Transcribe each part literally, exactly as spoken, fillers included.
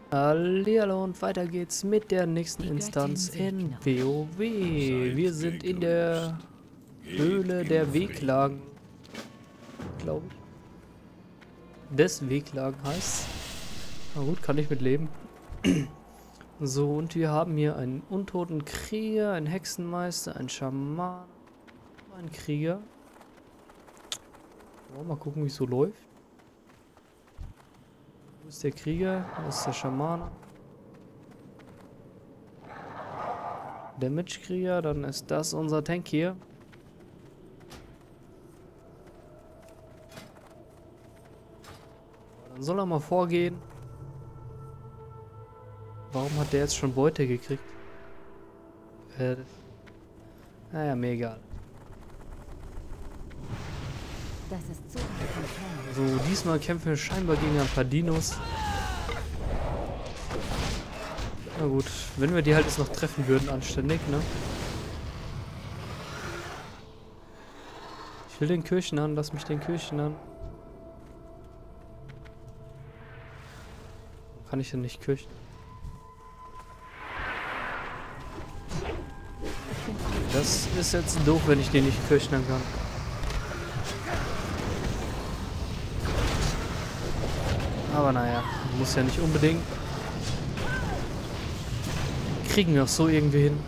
Hallihallo und weiter geht's mit der nächsten Instanz in WoW. Wir sind in der Höhle der Wehklagen, glaube ich. Des Wehklagen heißt. Na gut, kann ich mit leben. So, und wir haben hier einen untoten Krieger, einen Hexenmeister, einen Schaman, einen Krieger. Oh, mal gucken, wie es so läuft. Wo ist der Krieger? Wo ist der Schaman? Damage-Krieger, dann ist das unser Tank hier. Dann soll er mal vorgehen. Warum hat der jetzt schon Beute gekriegt? Äh, naja, mir egal. Das ist zu weit. So, diesmal kämpfen wir scheinbar gegen ein paar Dinos. Na gut, wenn wir die halt jetzt noch treffen würden, anständig, ne? Ich will den Kirchen an, lass mich den Kirchen an. Warum kann ich denn nicht Kirchen? Das ist jetzt doof, wenn ich den nicht kirchen kann. Aber naja, muss ja nicht unbedingt. Kriegen wir auch so irgendwie hin.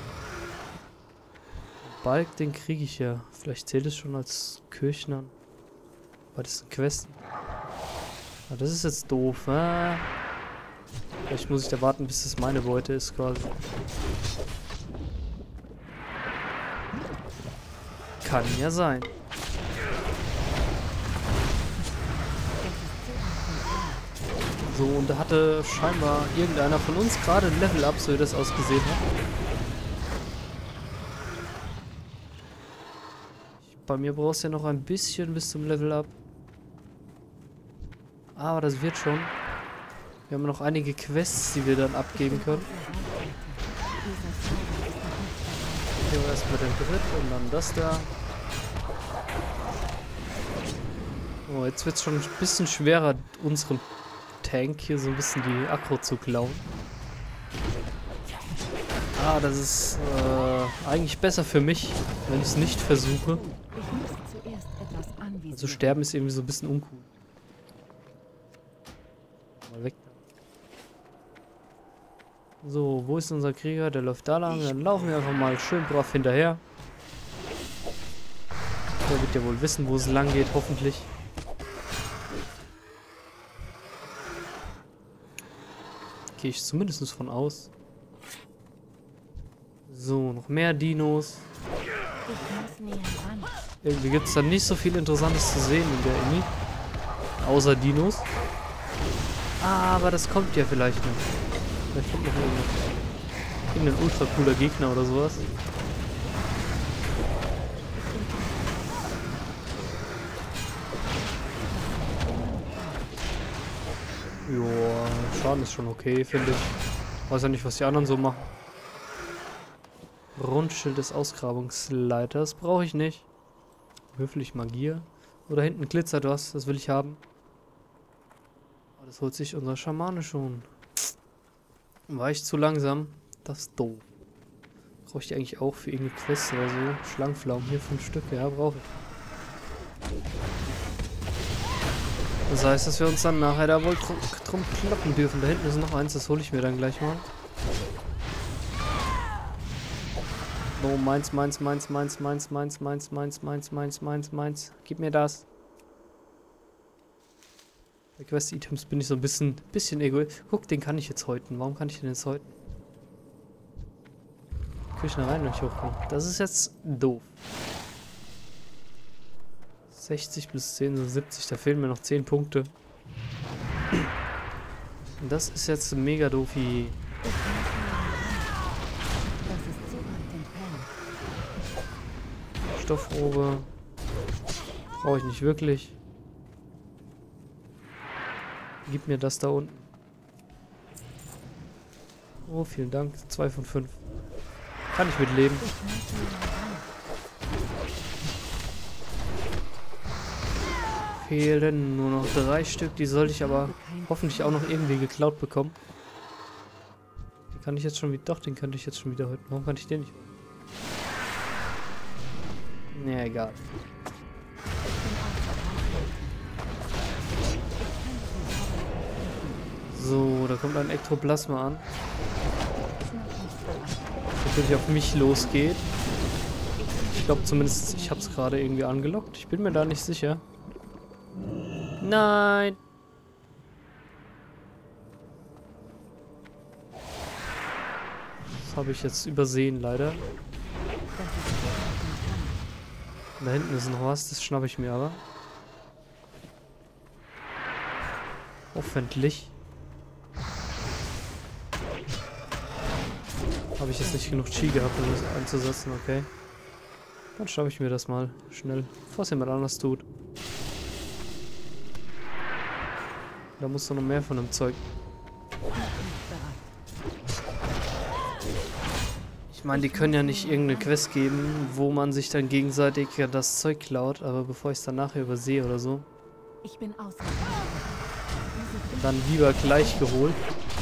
Balk, den kriege ich ja. Vielleicht zählt es schon als Kirchner. Aber das ist ein Quest. Ah, das ist jetzt doof. Ah. Vielleicht muss ich da warten, bis das meine Beute ist quasi. Kann ja sein. So, und da hatte scheinbar irgendeiner von uns gerade ein Level Up, so wie das ausgesehen hat. Bei mir brauchst du ja noch ein bisschen bis zum Level Up. Aber das wird schon. Wir haben noch einige Quests, die wir dann abgeben können. Hier erstmal den Dritt und dann das da. Oh, jetzt wird es schon ein bisschen schwerer, unserem Tank hier so ein bisschen die Aggro zu klauen. Ah, das ist äh, eigentlich besser für mich, wenn ich es nicht versuche. Also sterben ist irgendwie so ein bisschen uncool. Mal weg. So, wo ist unser Krieger? Der läuft da lang. Dann laufen wir einfach mal schön brav hinterher. Der wird ja wohl wissen, wo es lang geht, hoffentlich. Gehe ich zumindest von aus. So, noch mehr Dinos. Irgendwie gibt es da nicht so viel Interessantes zu sehen in der Emi. Außer Dinos. Aber das kommt ja vielleicht noch. Vielleicht kommt noch irgendein, irgendein ultra cooler Gegner oder sowas. Joa, Schaden ist schon okay, finde ich. Weiß ja nicht, was die anderen so machen. Rundschild des Ausgrabungsleiters brauche ich nicht. Höflich Magier. Oder hinten glitzert was, das will ich haben. Aber das holt sich unser Schamane schon. War ich zu langsam? Das ist doof. Brauche ich die eigentlich auch für irgendeine Quest oder so? Schlangenpflaumen, hier fünf Stück, ja, brauche ich. Das heißt, dass wir uns dann nachher da wohl drum, drum kloppen dürfen. Da hinten ist noch eins, das hole ich mir dann gleich mal. So, meins, meins, meins, meins, meins, meins, meins, meins, meins, meins, meins, meins. Gib mir das. Bei Quest-Items bin ich so ein bisschen, bisschen egoistisch. Guck, den kann ich jetzt häuten. Warum kann ich den jetzt häuten? Küche rein und ich hochkommen. Das ist jetzt doof. sechzig plus zehn sind siebzig, da fehlen mir noch zehn Punkte. Und das ist jetzt mega doof. Stoffrobe. Brauche ich nicht wirklich. Gib mir das da unten. Oh, vielen Dank. zwei von fünf. Kann ich mit leben. Fehlen nur noch drei Stück. Die sollte ich aber hoffentlich auch noch irgendwie geklaut bekommen. Kann ich jetzt schon wieder... Doch, den könnte ich jetzt schon wieder heute. Warum kann ich den nicht... Nee, egal. So, da kommt ein Ektoplasma an. Das natürlich auf mich losgeht. Ich glaube zumindest, ich habe es gerade irgendwie angelockt. Ich bin mir da nicht sicher. Nein! Das habe ich jetzt übersehen, leider. Da hinten ist noch was, das schnappe ich mir aber. Hoffentlich. Habe ich jetzt nicht genug Chi gehabt, um das einzusetzen, okay. Dann schnappe ich mir das mal schnell, bevor es jemand anders tut. Da muss doch noch mehr von dem Zeug. Ich meine, die können ja nicht irgendeine Quest geben, wo man sich dann gegenseitig ja das Zeug klaut, aber bevor ich es dann nachher übersehe oder so, Ich bin außer dann lieber gleich geholt.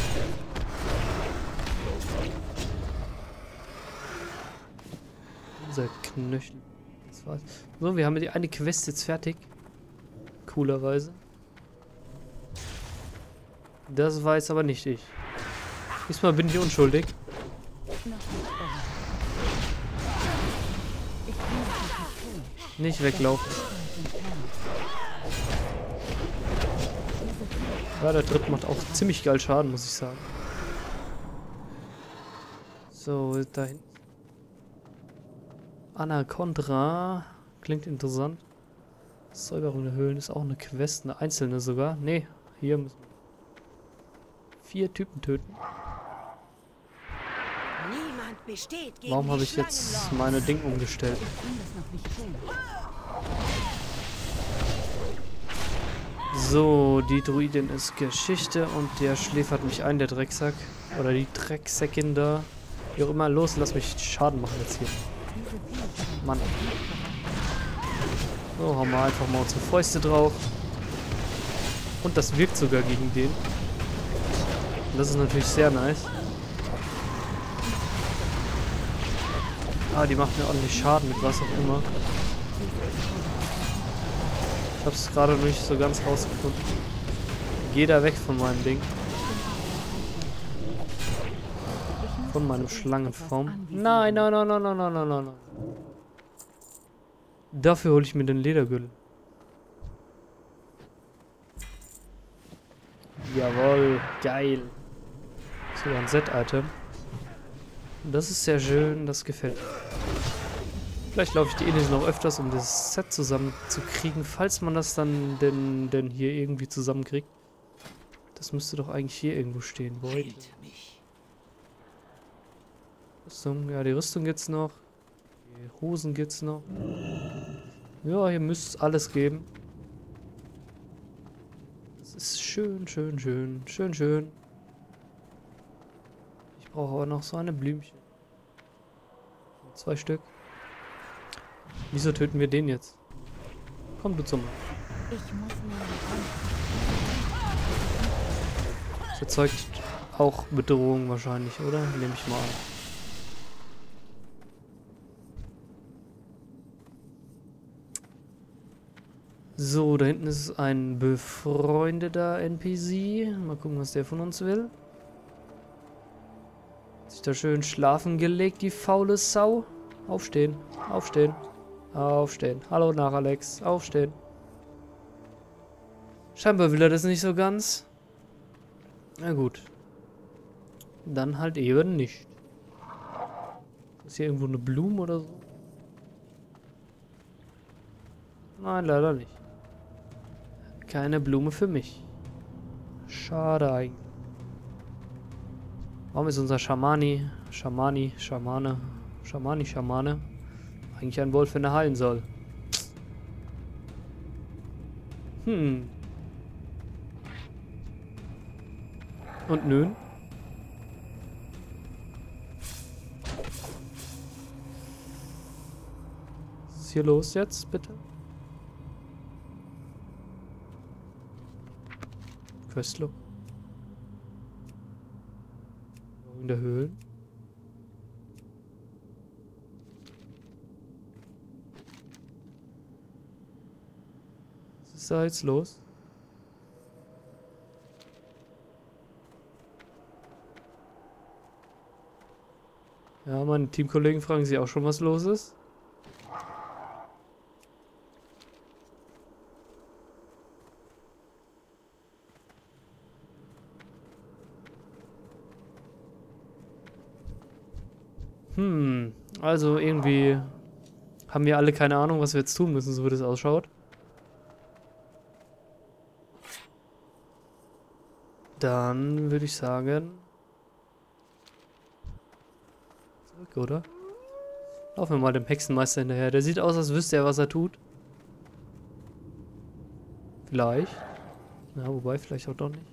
Unser Knöchel. Das war's. So, wir haben die eine Quest jetzt fertig. Coolerweise. Das war jetzt aber nicht ich. Diesmal bin ich unschuldig. Nicht weglaufen. Ja, der Tritt macht auch ziemlich geil Schaden, muss ich sagen. So, da hinten. Anaconda. Klingt interessant. Säuberung der Höhlen ist auch eine Quest, eine einzelne sogar. Nee, hier müssen wir vier Typen töten. Niemand besteht gegen Warum habe die ich jetzt Schlangenlords. meine Ding umgestellt? Ich kann das noch nicht tun. So, die Druidin ist Geschichte und der schläfert mich ein, der Drecksack. Oder die Drecksäckin da. Wie auch immer, los, lass mich Schaden machen jetzt hier. Mann. So, hauen wir einfach mal unsere Fäuste drauf. Und das wirkt sogar gegen den. Und das ist natürlich sehr nice. Ah, die macht mir ordentlich Schaden mit was auch immer. Ich hab's gerade noch nicht so ganz rausgefunden. Geh da weg von meinem Ding. Von meinem Schlangenform. Nein, nein, nein, nein, nein, nein, nein, nein. Dafür hole ich mir den Ledergürtel. Jawohl, geil. Sogar ein Set-Item. Das ist sehr schön, das gefällt mir. Vielleicht laufe ich die Insel noch öfters, um das Set zusammenzukriegen, falls man das dann denn, denn hier irgendwie zusammenkriegt. Das müsste doch eigentlich hier irgendwo stehen. Boy. Rüstung, ja, die Rüstung gibt's noch. Die Hosen gibt's noch. Ja, hier müsste es alles geben. Das ist schön, schön, schön, schön, schön. Ich brauche aber noch so eine Blümchen. Zwei Stück. Wieso töten wir den jetzt? Komm du zum. Ich muss mir Das erzeugt auch Bedrohung wahrscheinlich, oder? Nehme ich mal an. So, da hinten ist ein befreundeter N P C. Mal gucken, was der von uns will. Hat sich da schön schlafen gelegt, die faule Sau. Aufstehen, aufstehen, aufstehen. Hallo nach Alex, aufstehen. Scheinbar will er das nicht so ganz. Na gut. Dann halt eben nicht. Ist hier irgendwo eine Blume oder so? Nein, leider nicht. Keine Blume für mich. Schade eigentlich. Warum ist unser Schamani, Schamani, Schamane, Schamani, Schamane eigentlich ein Wolf, wenn er heilen soll? Hm. Und nun? Was ist hier los jetzt, bitte? Questlo. In der Höhle. Was ist da jetzt los? Ja, meine Teamkollegen fragen sich auch schon, was los ist. Hm, also irgendwie haben wir alle keine Ahnung, was wir jetzt tun müssen, so wie das ausschaut. Dann würde ich sagen... Zurück, oder? Laufen wir mal dem Hexenmeister hinterher. Der sieht aus, als wüsste er, was er tut. Vielleicht. Ja, wobei, vielleicht auch doch nicht.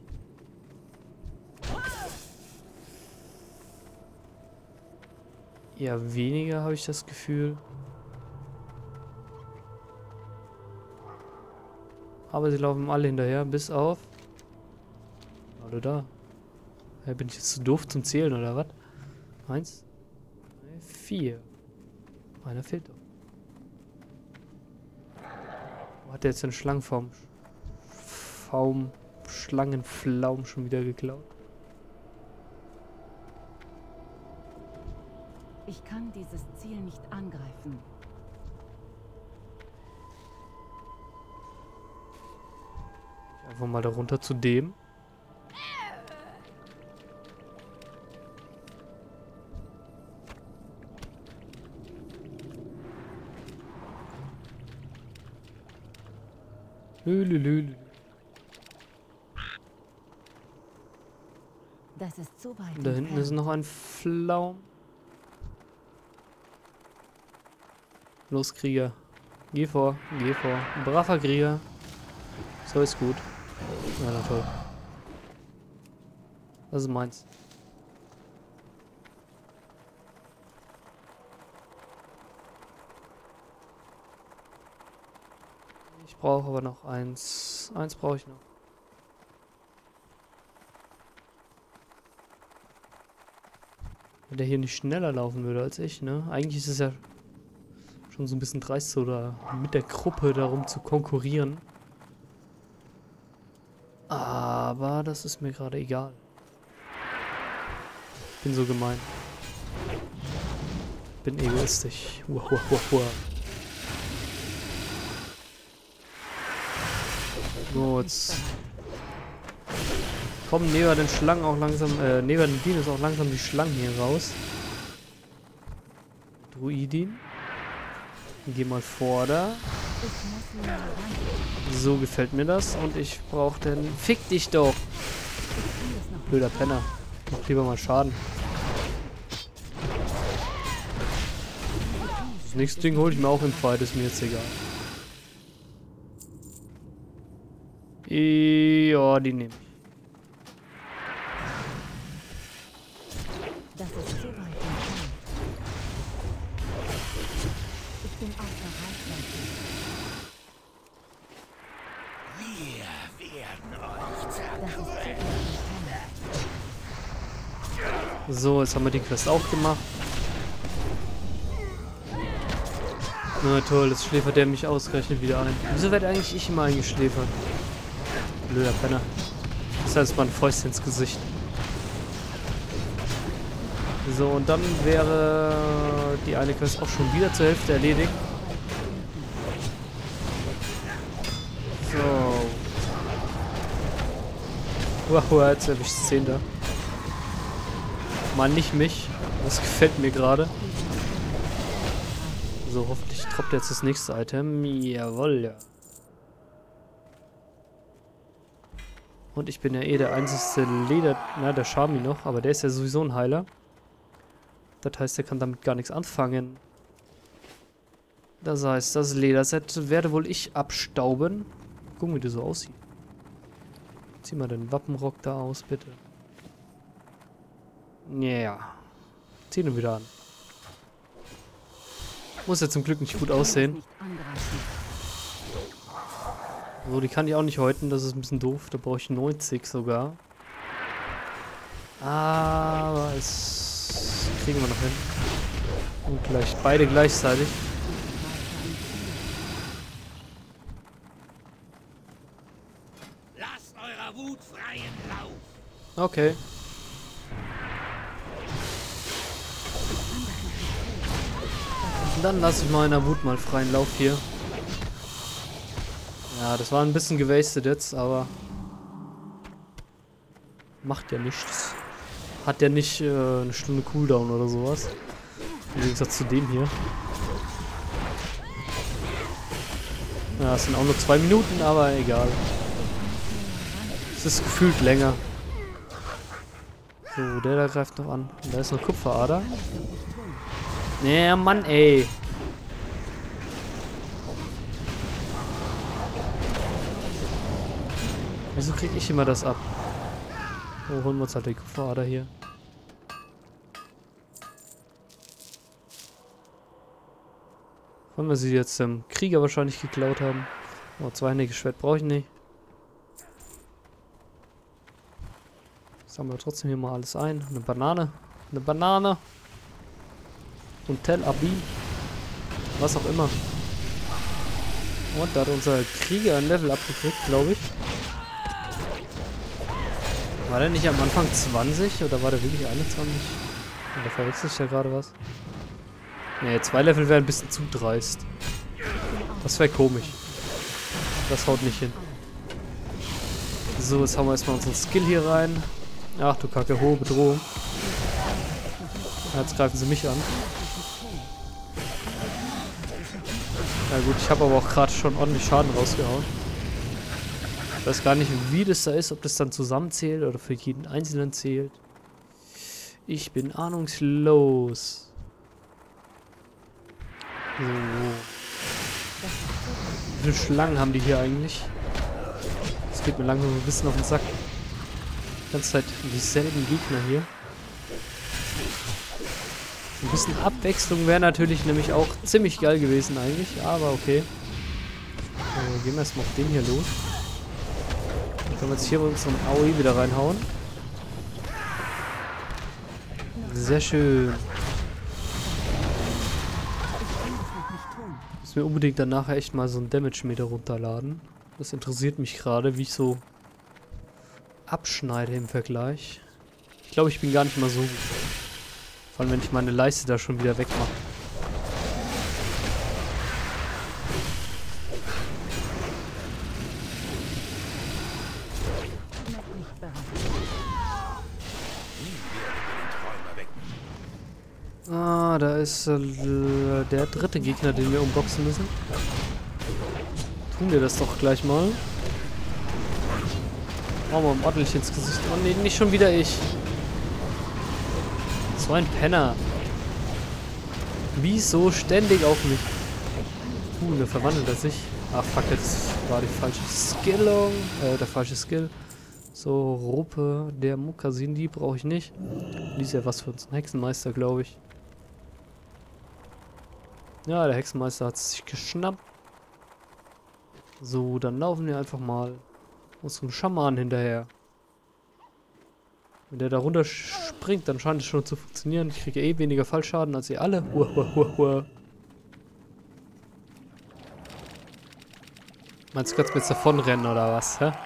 Ja, weniger habe ich das Gefühl. Aber sie laufen alle hinterher, bis auf... Alle da. Ja, bin ich jetzt zu doof zum Zählen, oder was? Eins, drei, vier. Einer fehlt doch. Wo hat der jetzt den Schlangenfaum? Faum, Schlangenflaum schon wieder geklaut? Ich kann dieses Ziel nicht angreifen. Einfach mal da runter zu dem. Lülülülü. Das ist so weit. Und da hinten ist noch ein Pflaum. Los, Krieger. Geh vor, geh vor. Ein braver Krieger. So ist gut. Ja, na toll. Das ist meins. Ich brauche aber noch eins. Eins brauche ich noch. Wenn der hier nicht schneller laufen würde als ich, ne? Eigentlich ist es ja schon so ein bisschen dreist, so da mit der Gruppe darum zu konkurrieren. Aber das ist mir gerade egal. Ich bin so gemein. Bin egoistisch. Uah, uah, uah, uah. So, jetzt kommen neben den Schlangen auch langsam, äh, neben den Dinos auch langsam die Schlangen hier raus. Druidin. Geh mal vor da. So gefällt mir das. Und ich brauche den... Fick dich doch! Blöder Penner. Mach lieber mal Schaden. Das nächste Ding hole ich mir auch im Fight, ist mir jetzt egal. Ja, die nehme ich. Das ist so weit entfernt. Ich bin außer Reichweite. Wir werden euch Das ist so weit entfernt. So, jetzt haben wir die Quest auch gemacht. Na toll, jetzt schläfert der mich ausgerechnet wieder ein. Wieso werde eigentlich ich immer eingeschläfert? Blöder Penner. Das heißt, mal ein Fäustchen ins Gesicht. So, und dann wäre die eine Quest auch schon wieder zur Hälfte erledigt. So. Wow, jetzt erwischt es zehn da. Mal nicht mich. Das gefällt mir gerade. So, hoffentlich droppt jetzt das nächste Item. Jawohl, ja. Und ich bin ja eh der einzigste Leder... Na, der Charmy noch, aber der ist ja sowieso ein Heiler. Das heißt, der kann damit gar nichts anfangen. Das heißt, das Lederset werde wohl ich abstauben. Gucken, wie der so aussieht. Zieh mal den Wappenrock da aus, bitte. Ja. Yeah. Zieh ihn wieder an. Muss ja zum Glück nicht gut aussehen. So, die kann ich auch nicht häuten, das ist ein bisschen doof. Da brauche ich neunzig sogar. Aber das kriegen wir noch hin. Und gleich beide gleichzeitig. Lasst eurer Wut freien Lauf. Okay. Und dann lasse ich meiner Wut mal freien Lauf hier. Ja, das war ein bisschen gewastet jetzt, aber macht ja nichts. Hat ja nicht äh, eine Stunde Cooldown oder sowas. Im Gegensatz zu dem hier. Ja, es sind auch nur zwei Minuten, aber egal. Es ist gefühlt länger. So, der da greift noch an. Und da ist noch Kupferader. Nee, Mann, ey. Wieso krieg ich immer das ab? So, holen wir uns halt die Kupferader hier. Wollen wir sie jetzt dem Krieger wahrscheinlich geklaut haben. Oh, zweihändiges Schwert brauche ich nicht. Sammeln wir trotzdem hier mal alles ein. Eine Banane. Eine Banane. Und Tel Aviv. Was auch immer. Und da hat unser Krieger ein Level abgekriegt, glaube ich. War der nicht am Anfang zwanzig oder war der wirklich einundzwanzig? Oder verwechsel ich da gerade was? Ne, zwei Level wäre ein bisschen zu dreist. Das wäre komisch. Das haut nicht hin. So, jetzt haben wir erstmal unseren Skill hier rein. Ach du Kacke, hohe Bedrohung. Jetzt greifen sie mich an. Na gut, ich habe aber auch gerade schon ordentlich Schaden rausgehauen. Ich weiß gar nicht, wie das da ist, ob das dann zusammenzählt oder für jeden Einzelnen zählt. Ich bin ahnungslos. So. Wie viele Schlangen haben die hier eigentlich? Das geht mir langsam ein bisschen auf den Sack. Die ganze Zeit dieselben Gegner hier. Ein bisschen Abwechslung wäre natürlich nämlich auch ziemlich geil gewesen eigentlich, aber okay. So, gehen wir erstmal auf den hier los. Dann können wir jetzt hier unseren A O E wieder reinhauen. Sehr schön. Ich muss mir unbedingt dann nachher echt mal so einen Damage-Meter runterladen. Das interessiert mich gerade, wie ich so abschneide im Vergleich. Ich glaube, ich bin gar nicht mal so gut. Vor allem, wenn ich meine Leiste da schon wieder wegmache. Ah, da ist äh, der dritte Gegner, den wir unboxen müssen. Tun wir das doch gleich mal. Machen wir mal ordentlich ins Gesicht. Oh nee, nicht schon wieder ich. So ein Penner. Wieso ständig auf mich? Uh, da verwandelt er sich. Ah, fuck, jetzt war die falsche Skillung. Äh, der falsche Skill. So, Ruppe, der Mukazin, die brauche ich nicht. Die ist ja was für uns ein Hexenmeister, glaube ich. Ja, der Hexenmeister hat sich geschnappt. So, dann laufen wir einfach mal unserem Schaman hinterher. Wenn der da runter springt, dann scheint es schon zu funktionieren. Ich kriege eh weniger Fallschaden als ihr alle. Hua, hua, hua, hua. Meinst du, kannst du jetzt davonrennen oder was, hä?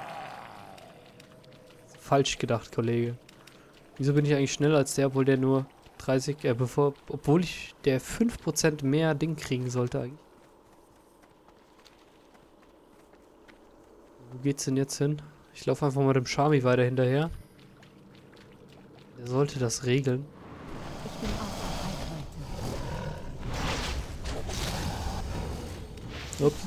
Falsch gedacht, Kollege. Wieso bin ich eigentlich schneller als der, obwohl der nur dreißig, äh, bevor, obwohl ich der fünf Prozent mehr Ding kriegen sollte eigentlich. Wo geht's denn jetzt hin? Ich laufe einfach mal dem Shami weiter hinterher. Der sollte das regeln. Ich bin außer Reichweite. Ups.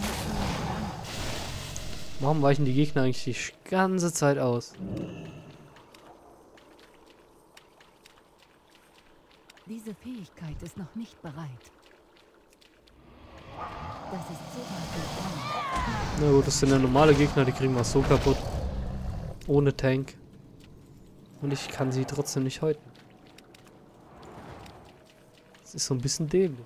Warum weichen die Gegner eigentlich die ganze Zeit aus? Diese Fähigkeit ist noch nicht bereit. Das ist so weit entfernt. Na gut, das sind ja normale Gegner, die kriegen wir so kaputt. Ohne Tank. Und ich kann sie trotzdem nicht häuten. Das ist so ein bisschen dämlich.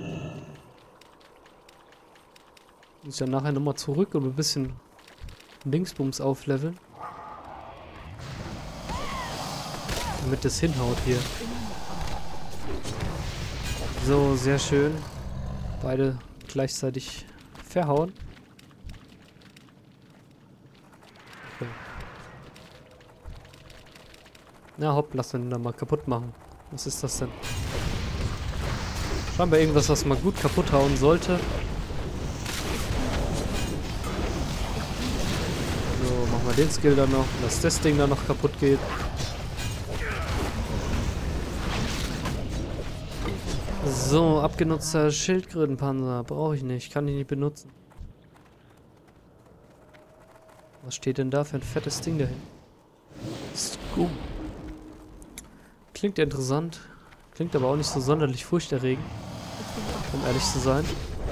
Muss ja nachher nochmal zurück und ein bisschen Dingsbums aufleveln. Damit das hinhaut hier. So, sehr schön. Beide gleichzeitig verhauen. Okay. Na hopp, lass den da mal kaputt machen. Was ist das denn? Scheinbar irgendwas, was man gut kaputt hauen sollte. So, machen wir den Skill dann noch, dass das Ding dann noch kaputt geht. So, abgenutzter Schildkrötenpanzer. Brauche ich nicht. Kann ich nicht benutzen. Was steht denn da für ein fettes Ding dahin? Scum. Klingt interessant. Klingt aber auch nicht so sonderlich furchterregend. Um ehrlich zu sein.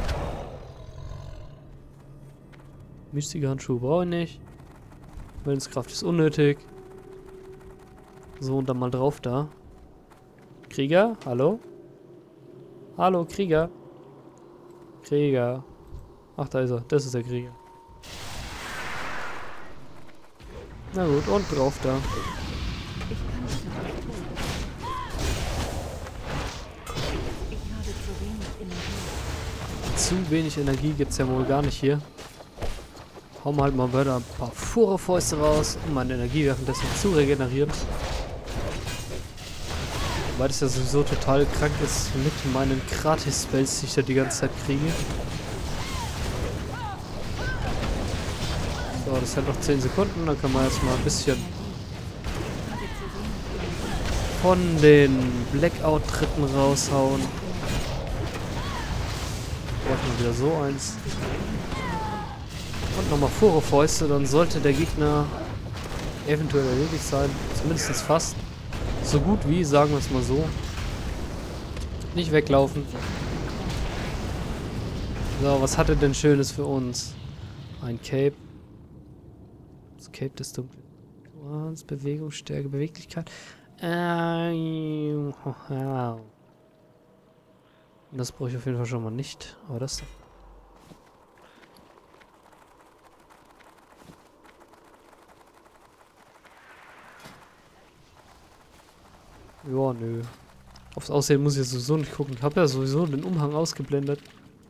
Mystische Handschuhe brauche ich nicht. Willenskraft ist unnötig. So, und dann mal drauf da. Krieger? Hallo? Hallo, Krieger. Krieger. Ach, da ist er. Das ist der Krieger. Na gut, und drauf da. Zu wenig Energie gibt es ja wohl gar nicht hier. Hauen wir halt mal wieder ein paar Furefäuste raus, um meine Energie währenddessen zu regenerieren. Weil das ja sowieso total krank ist mit meinen Gratis-Spells, die ich da die ganze Zeit kriege. So, das hat noch zehn Sekunden, dann kann man jetzt mal ein bisschen von den Blackout-Tritten raushauen. Brauchen wir wieder so eins. Und nochmal Furefäuste, dann sollte der Gegner eventuell erledigt sein. Zumindest fast. So gut wie, sagen wir es mal so. Nicht weglaufen. So, was hat er denn Schönes für uns? Ein Cape. Das Cape des Dunklen. Bewegungsstärke, Beweglichkeit. Ähm, wow. Das brauche ich auf jeden Fall schon mal nicht. Aber das... Ja, nö. Aufs Aussehen muss ich jetzt sowieso nicht gucken. Ich habe ja sowieso den Umhang ausgeblendet.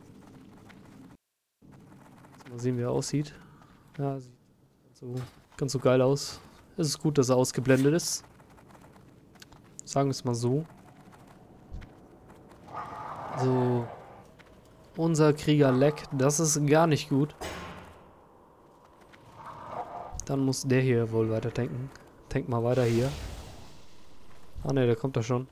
Mal sehen, wie er aussieht. Ja, sieht ganz so, ganz so geil aus. Es ist gut, dass er ausgeblendet ist. Sagen wir es mal so. So. Unser Krieger Leck, das ist gar nicht gut. Dann muss der hier wohl weiter denken. Denk mal weiter hier. Ah ne, der kommt da schon.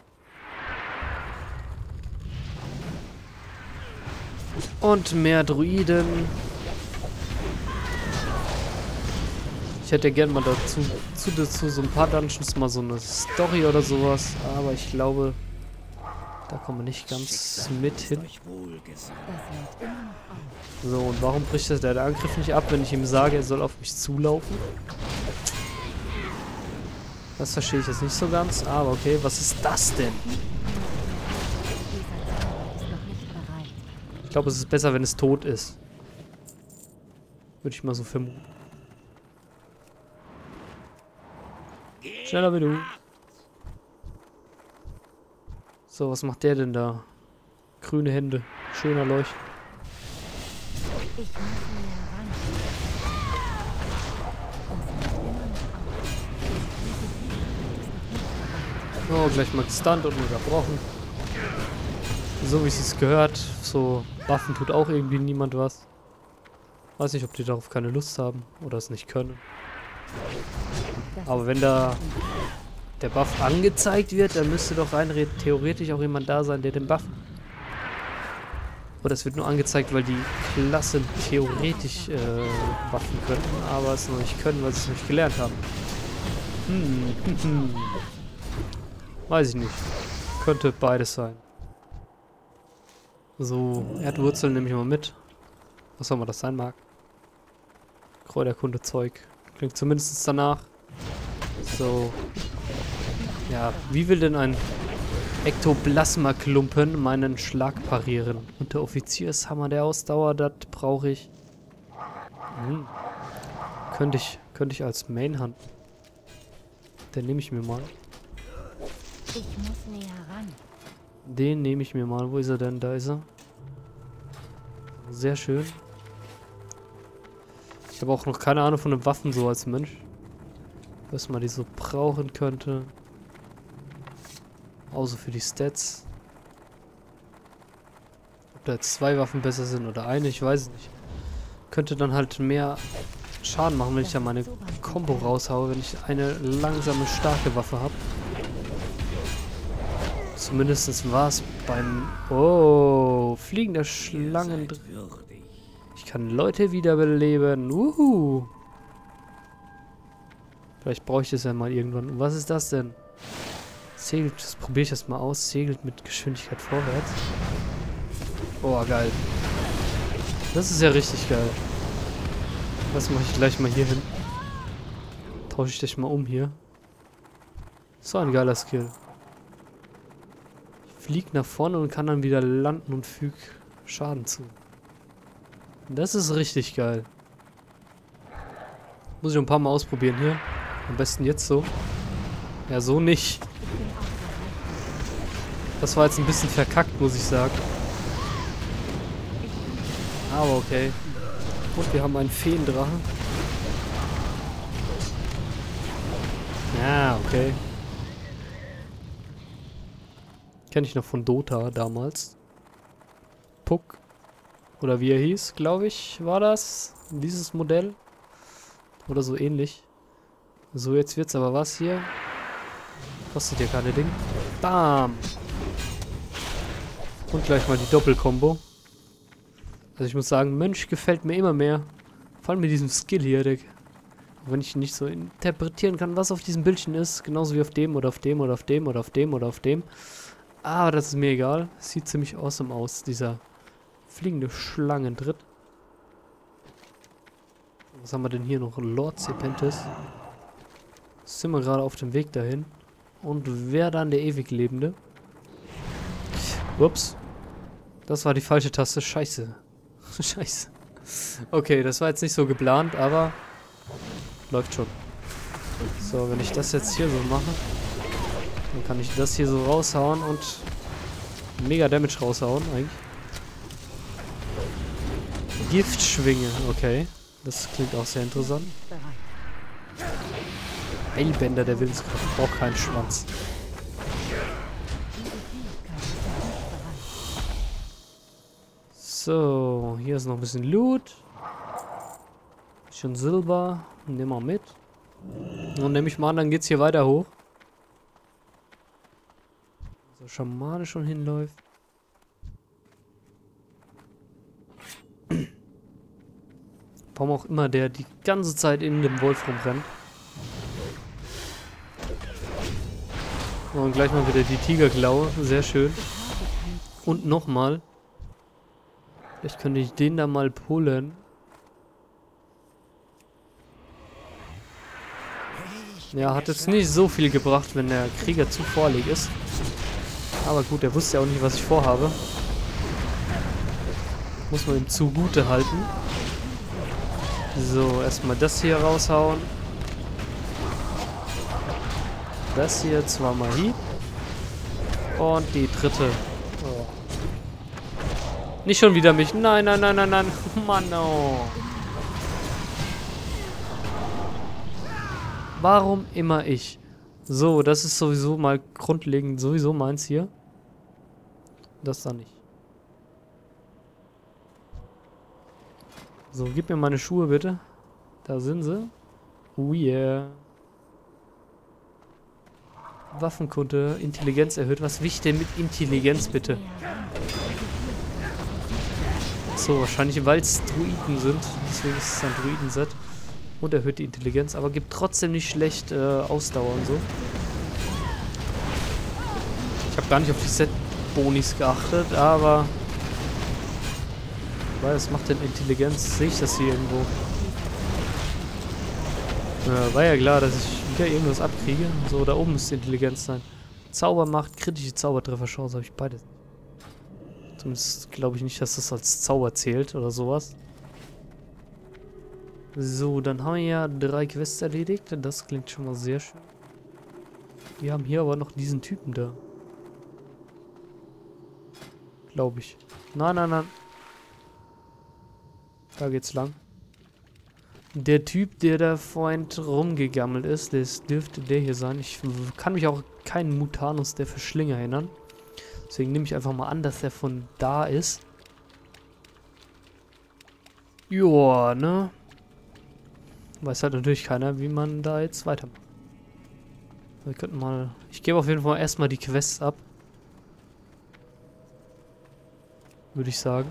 Und mehr Druiden. Ich hätte gern mal dazu, zu, dazu so ein paar Dungeons mal so eine Story oder sowas. Aber ich glaube, da kommen wir nicht ganz mit hin. So, und warum bricht das der Angriff nicht ab, wenn ich ihm sage, er soll auf mich zulaufen? Das verstehe ich jetzt nicht so ganz, aber okay, was ist das denn? Ich glaube, es ist besser, wenn es tot ist. Würde ich mal so vermuten. Schneller wie du. So, was macht der denn da? Grüne Hände, schöner Leuchten. Oh, gleich mal gestunt und unterbrochen. So wie es sich gehört. So, Waffen tut auch irgendwie niemand was. Weiß nicht, ob die darauf keine Lust haben oder es nicht können. Aber wenn da der Buff angezeigt wird, dann müsste doch rein theoretisch auch jemand da sein, der den Buff... Oder es wird nur angezeigt, weil die Klassen theoretisch äh, buffen könnten, aber es noch nicht können, weil sie es nicht gelernt haben. Hm, hm, hm. Weiß ich nicht. Könnte beides sein. So, Erdwurzeln nehme ich mal mit. Was auch immer das sein mag. Kräuterkunde-Zeug. Klingt zumindest danach. So. Ja, wie will denn ein Ektoplasma-Klumpen meinen Schlag parieren? Und der Offiziershammer der Ausdauer, das brauche ich. Hm. Könnte ich, könnte ich als Main-Hand. Den nehme ich mir mal. Ich muss näher ran. Den nehme ich mir mal. Wo ist er denn? Da ist er. Sehr schön. Ich habe auch noch keine Ahnung von den Waffen so als Mensch. Was man die so brauchen könnte. Außer für die Stats. Ob da jetzt zwei Waffen besser sind oder eine, ich weiß es nicht. Könnte dann halt mehr Schaden machen, wenn ich da meine Combo raushaue, wenn ich eine langsame, starke Waffe habe. Zumindest war es beim... Oh, fliegender Schlangen... Ich kann Leute wiederbeleben. Uhu. Vielleicht brauche ich das ja mal irgendwann. Was ist das denn? Segelt, das probiere ich erst mal aus. Segelt mit Geschwindigkeit vorwärts. Oh, geil. Das ist ja richtig geil. Das mache ich gleich mal hier hin. Tausche ich dich mal um hier. So ein geiler Skill. Ich fliege nach vorne und kann dann wieder landen und füge Schaden zu. Das ist richtig geil. Muss ich ein paar Mal ausprobieren hier. Am besten jetzt so. Ja, so nicht. Das war jetzt ein bisschen verkackt, muss ich sagen. Aber okay. Und wir haben einen Feendrachen. Ja, okay. Kenne ich noch von Dota damals. Puck. Oder wie er hieß, glaube ich, war das. Dieses Modell. Oder so ähnlich. So, jetzt wird's aber was hier. Kostet ja keine Ding. Bam! Und gleich mal die Doppelkombo. Also ich muss sagen, Mönch gefällt mir immer mehr. Vor allem mit diesem Skill hier, Dick. Auch wenn ich nicht so interpretieren kann, was auf diesem Bildchen ist. Genauso wie auf dem oder auf dem oder auf dem oder auf dem oder auf dem. Aber das ist mir egal. Sieht ziemlich awesome aus, dieser fliegende Schlangentritt. Was haben wir denn hier noch? Lord Serpentis. Sind wir gerade auf dem Weg dahin. Und wer dann der Ewiglebende? Ups. Das war die falsche Taste. Scheiße. Scheiße. Okay, das war jetzt nicht so geplant, aber läuft schon. So, wenn ich das jetzt hier so mache, dann kann ich das hier so raushauen und mega Damage raushauen, eigentlich. Giftschwinge, okay. Das klingt auch sehr interessant. Eilbänder der Willenskraft, braucht keinen Schwanz. So, hier ist noch ein bisschen Loot. Bisschen Silber. Nehmen wir mit. Und nehme ich mal an, dann geht's hier weiter hoch. So, Schamane schon hinläuft. Warum auch immer der die ganze Zeit in dem Wolf rumrennt. Und gleich mal wieder die Tigerklaue. Sehr schön. Und nochmal. Vielleicht könnte ich den da mal pullen. Ja, hat jetzt nicht so viel gebracht, wenn der Krieger zu vorlig ist. Aber gut, er wusste ja auch nicht, was ich vorhabe. Muss man ihm zugute halten. So, erstmal das hier raushauen. Das hier zweimal Hieb. Und die dritte. Oh. Nicht schon wieder mich. Nein, nein, nein, nein, nein. Mann, oh. Warum immer ich? So, das ist sowieso mal grundlegend sowieso meins hier. Das da nicht. So, gib mir meine Schuhe bitte. Da sind sie. Oh yeah. Waffenkunde, Intelligenz erhöht. Was will ich denn mit Intelligenz bitte? So, wahrscheinlich weil es Druiden sind. Deswegen ist es ein Druiden-Set. Und erhöht die Intelligenz, aber gibt trotzdem nicht schlecht äh, Ausdauer und so. Ich habe gar nicht auf die Set-Bonis geachtet, aber... Was macht denn Intelligenz? Sehe ich das hier irgendwo? Ja, war ja klar, dass ich wieder irgendwas abkriege. So, da oben müsste Intelligenz sein. Zaubermacht, kritische Zaubertrefferchance, habe ich beides. Zumindest glaube ich nicht, dass das als Zauber zählt oder sowas. So, dann haben wir ja drei Quests erledigt. Das klingt schon mal sehr schön. Wir haben hier aber noch diesen Typen da. Glaube ich. Nein, nein, nein. Da geht's lang. Der Typ, der da vorhin rumgegammelt ist, das dürfte der hier sein. Ich kann mich auch keinen Mutanus der Verschlinger erinnern. Deswegen nehme ich einfach mal an, dass der von da ist. Joa, ne? Weiß halt natürlich keiner, wie man da jetzt weitermacht. Wir könnten mal... Ich gebe auf jeden Fall erstmal die Quests ab. Würde ich sagen.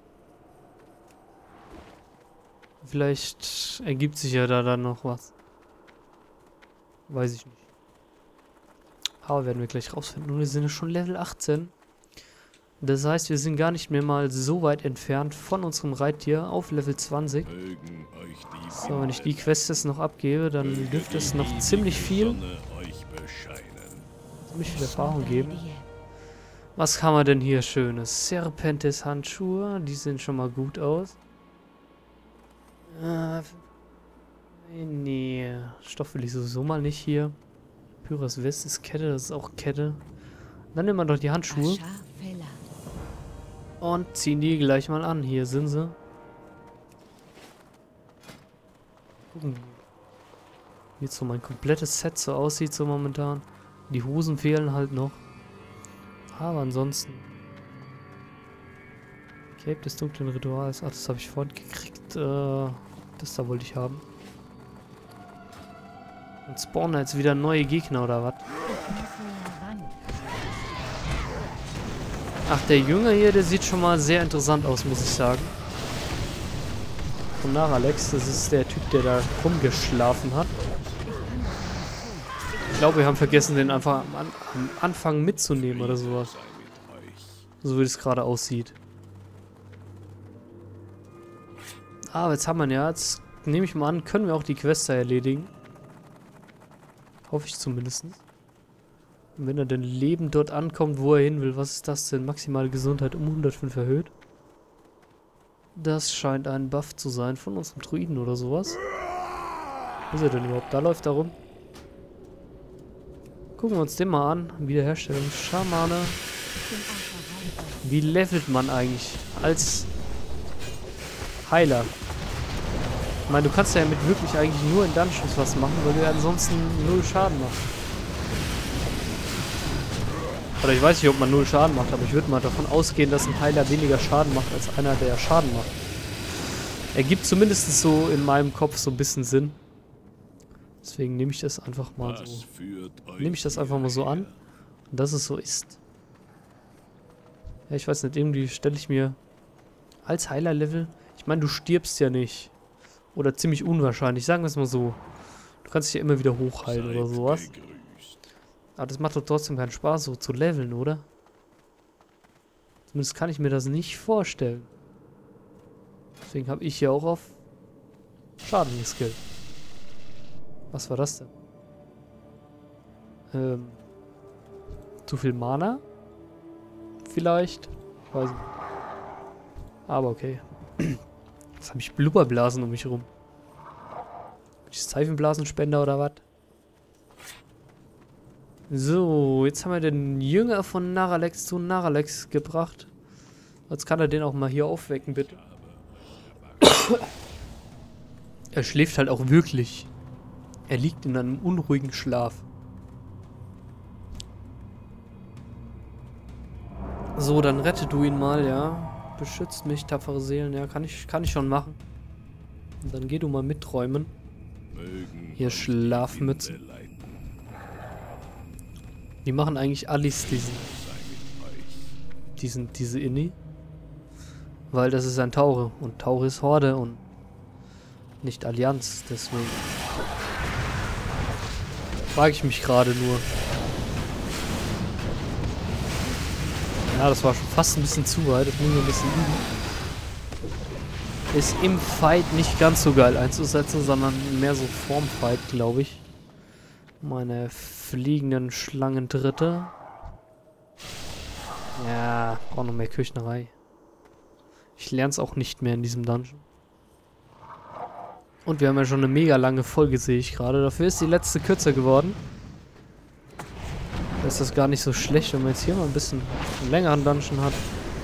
Vielleicht ergibt sich ja da dann noch was. Weiß ich nicht. Aber werden wir gleich rausfinden. Und wir sind ja schon Level achtzehn. Das heißt, wir sind gar nicht mehr mal so weit entfernt von unserem Reittier auf Level zwanzig. So, wenn ich die Quest jetzt noch abgebe, dann dürfte es noch ziemlich viel, ziemlich viel Erfahrung geben. Was haben wir denn hier Schönes? Serpentes Handschuhe, die sehen schon mal gut aus. Äh, nee, Stoff will ich sowieso mal nicht hier. Pyras West ist Kette, das ist auch Kette. Dann nehmen wir doch die Handschuhe. Und ziehen die gleich mal an. Hier sind sie. Gucken, wie jetzt so mein komplettes Set so aussieht so momentan. Die Hosen fehlen halt noch. Aber ansonsten. Cape des dunklen Rituals. Ach, das habe ich vorhin gekriegt. Äh, das da wollte ich haben. Und spawnen jetzt wieder neue Gegner oder was? Ach, der Junge hier, der sieht schon mal sehr interessant aus, muss ich sagen. Von Naralex, das ist der Typ, der da rumgeschlafen hat. Ich glaube, wir haben vergessen, den einfach am, An am Anfang mitzunehmen oder sowas. So wie es gerade aussieht. Aber jetzt haben wir ihn ja. Jetzt nehme ich mal an, können wir auch die Quest da erledigen. Hoffe ich zumindest. Und wenn er denn lebend dort ankommt, wo er hin will, was ist das denn? Maximale Gesundheit um hundertfünf erhöht. Das scheint ein Buff zu sein von unserem Druiden oder sowas. Wo ist er denn überhaupt? Da läuft er rum. Gucken wir uns den mal an. Wiederherstellung Schamane. Wie levelt man eigentlich als Heiler? Ich meine, du kannst ja mit wirklich eigentlich nur in Dungeons was machen, weil du ja ansonsten null Schaden machst. Oder ich weiß nicht, ob man null Schaden macht, aber ich würde mal davon ausgehen, dass ein Heiler weniger Schaden macht als einer, der Schaden macht. Ergibt zumindest so in meinem Kopf so ein bisschen Sinn. Deswegen nehme ich das einfach mal so. Nehme ich das einfach mal so an. Und dass es so ist. Ja, ich weiß nicht, irgendwie stelle ich mir als Heiler-Level. Ich meine, du stirbst ja nicht. Oder ziemlich unwahrscheinlich, sagen wir es mal so. Du kannst dich ja immer wieder hochheilen oder sowas. Aber das macht doch trotzdem keinen Spaß, so zu leveln, oder? Zumindest kann ich mir das nicht vorstellen. Deswegen habe ich hier auch auf Schaden geskillt. Was war das denn? Ähm. Zu viel Mana? Vielleicht? Ich weiß nicht. Aber okay. Jetzt habe ich Blubberblasen um mich rum. Seifenblasenspender oder was? So, jetzt haben wir den Jünger von Naralex zu Naralex gebracht. Jetzt kann er den auch mal hier aufwecken, bitte. Er schläft halt auch wirklich. Er liegt in einem unruhigen Schlaf. So, dann rette du ihn mal, ja. Beschützt mich, tapfere Seelen. Ja, kann ich, kann ich schon machen. Und dann geh du mal mitträumen. Hier Schlafmützen. Die machen eigentlich alles diesen, diesen, diese Inni. Weil das ist ein Taure. Und Taure ist Horde und nicht Allianz. Deswegen frage ich mich gerade nur. Ja, das war schon fast ein bisschen zu weit. Das muss ich ein bisschen üben. Ist im Fight nicht ganz so geil einzusetzen, sondern mehr so vorm Fight, glaube ich. Meine fliegenden Schlangentritte. Ja, brauche noch mehr Küchenerei. Ich lerne es auch nicht mehr in diesem Dungeon. Und wir haben ja schon eine mega lange Folge, sehe ich gerade. Dafür ist die letzte kürzer geworden. Da ist das gar nicht so schlecht, wenn man jetzt hier mal ein bisschen einen längeren Dungeon hat.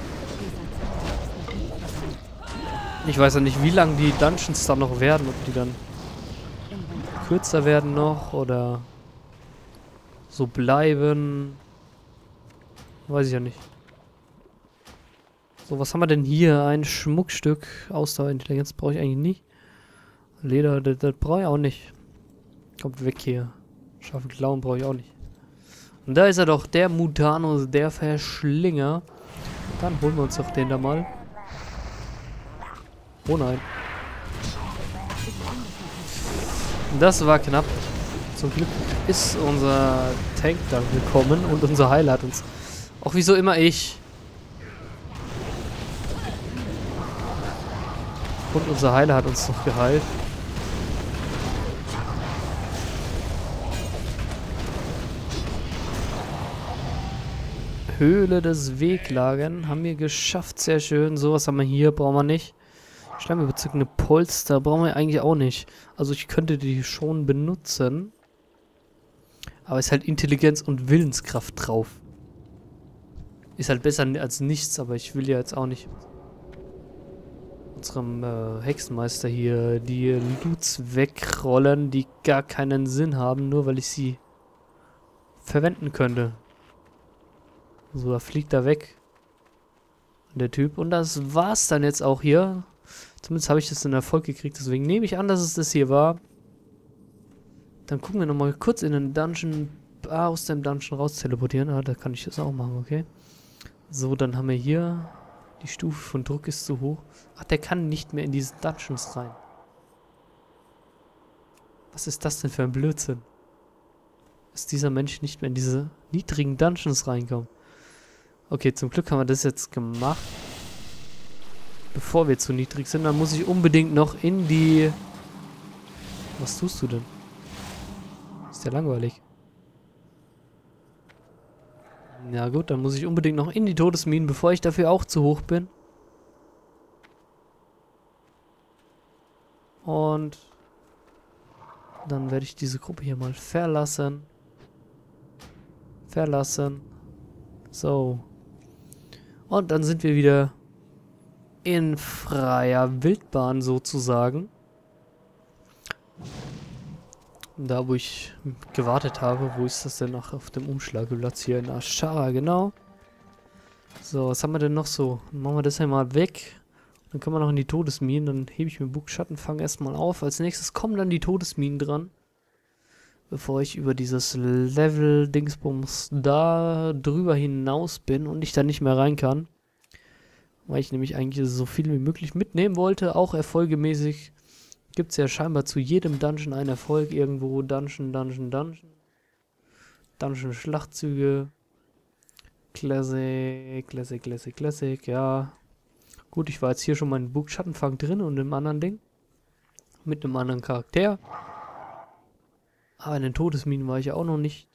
Ich weiß ja nicht, wie lang die Dungeons dann noch werden, ob die dann kürzer werden noch oder so bleiben. Weiß ich ja nicht. So, was haben wir denn hier? Ein Schmuckstück. Ausdauerintelligenz brauche ich eigentlich nicht. Leder, das, das brauche ich auch nicht. Kommt weg hier. Scharfe Klauen brauche ich auch nicht. Und da ist er doch, der Mutano, der Verschlinger. Dann holen wir uns doch den da mal. Oh nein. Das war knapp. Zum Glück ist unser Tank da gekommen und unser Heiler hat uns... Auch wieso immer ich. Und unser Heiler hat uns noch geheilt. Höhle des Wehklagen. Haben wir geschafft. Sehr schön. Sowas haben wir hier. Brauchen wir nicht. Schleimbezückende Polster. Brauchen wir eigentlich auch nicht. Also ich könnte die schon benutzen. Aber ist halt Intelligenz und Willenskraft drauf. Ist halt besser als nichts. Aber ich will ja jetzt auch nicht unserem äh, Hexenmeister hier die Loots wegrollen, die gar keinen Sinn haben. Nur weil ich sie verwenden könnte. So, da fliegt er weg. Der Typ. Und das war's dann jetzt auch hier. Zumindest habe ich das in Erfolg gekriegt. Deswegen nehme ich an, dass es das hier war. Dann gucken wir nochmal kurz in den Dungeon. Ah, aus dem Dungeon raus teleportieren. Ah, da kann ich das auch machen, okay. So, dann haben wir hier... Die Stufe von Druck ist zu hoch. Ach, der kann nicht mehr in diese Dungeons rein. Was ist das denn für ein Blödsinn? Dass dieser Mensch nicht mehr in diese niedrigen Dungeons reinkommt. Okay, zum Glück haben wir das jetzt gemacht. Bevor wir zu niedrig sind, dann muss ich unbedingt noch in die... Was tust du denn? Ist ja langweilig. Ja gut, dann muss ich unbedingt noch in die Todesminen, bevor ich dafür auch zu hoch bin. Und dann werde ich diese Gruppe hier mal verlassen. Verlassen. So. Und dann sind wir wieder in freier Wildbahn sozusagen. Da, wo ich gewartet habe. Wo ist das denn noch auf dem Umschlageplatz hier? In Ashara, genau. So, was haben wir denn noch so? Dann machen wir das hier mal weg. Dann können wir noch in die Todesminen. Dann hebe ich mir Bugschatten, erstmal auf. Als nächstes kommen dann die Todesminen dran. Bevor ich über dieses Level-Dingsbums da drüber hinaus bin und ich da nicht mehr rein kann. Weil ich nämlich eigentlich so viel wie möglich mitnehmen wollte. Auch erfolgemäßig. Gibt es ja scheinbar zu jedem Dungeon einen Erfolg irgendwo. Dungeon, Dungeon, Dungeon. Dungeon-Schlachtzüge. Classic, Classic, Classic, Classic, ja. Gut, ich war jetzt hier schon mal in Bugschattenfang drin und im anderen Ding. Mit einem anderen Charakter. Aber in den Todesminen war ich ja auch noch nicht.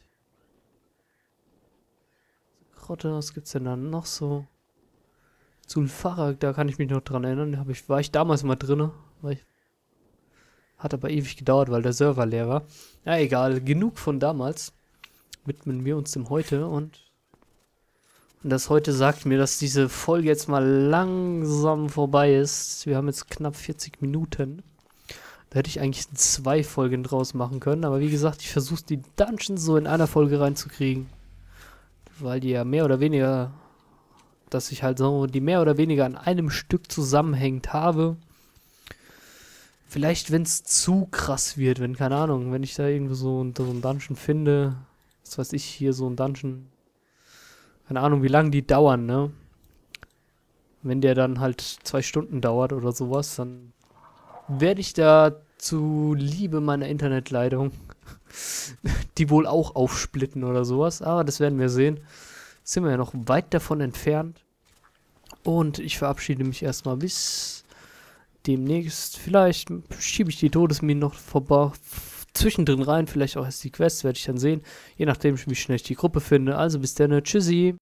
Grotte, was gibt's denn da noch so? Zulfarak, da kann ich mich noch dran erinnern. Da hab ich, war ich damals mal drin. Weil ich Hat aber ewig gedauert, weil der Server leer war. Ja, egal. Genug von damals. Widmen wir uns dem Heute. Und, und das Heute sagt mir, dass diese Folge jetzt mal langsam vorbei ist. Wir haben jetzt knapp vierzig Minuten. Da hätte ich eigentlich zwei Folgen draus machen können. Aber wie gesagt, ich versuche die Dungeons so in einer Folge reinzukriegen. Weil die ja mehr oder weniger... Dass ich halt so die mehr oder weniger an einem Stück zusammenhängt habe. Vielleicht, wenn es zu krass wird, wenn, keine Ahnung, wenn ich da irgendwo so, so einen Dungeon finde, was weiß ich, hier so ein Dungeon, keine Ahnung, wie lange die dauern, ne? Wenn der dann halt zwei Stunden dauert oder sowas, dann werde ich da zu Liebe meiner Internetleitung die wohl auch aufsplitten oder sowas, aber das werden wir sehen. Sind wir ja noch weit davon entfernt. Und ich verabschiede mich erstmal bis demnächst. Vielleicht schiebe ich die Todesminen noch vorbei, zwischendrin rein. Vielleicht auch erst die Quests, werde ich dann sehen. Je nachdem, wie schnell ich die Gruppe finde. Also bis dann. Tschüssi.